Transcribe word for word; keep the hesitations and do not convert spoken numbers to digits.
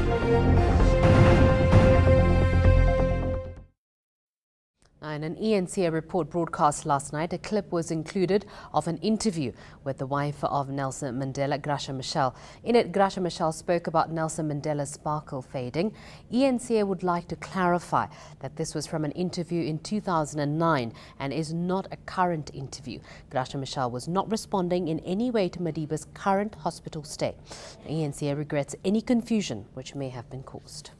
In an E N C A report broadcast last night, a clip was included of an interview with the wife of Nelson Mandela, Graca Machel. In it, Graca Machel spoke about Nelson Mandela's sparkle fading. E N C A would like to clarify that this was from an interview in two thousand nine and is not a current interview. Graca Machel was not responding in any way to Madiba's current hospital stay. E N C A regrets any confusion which may have been caused.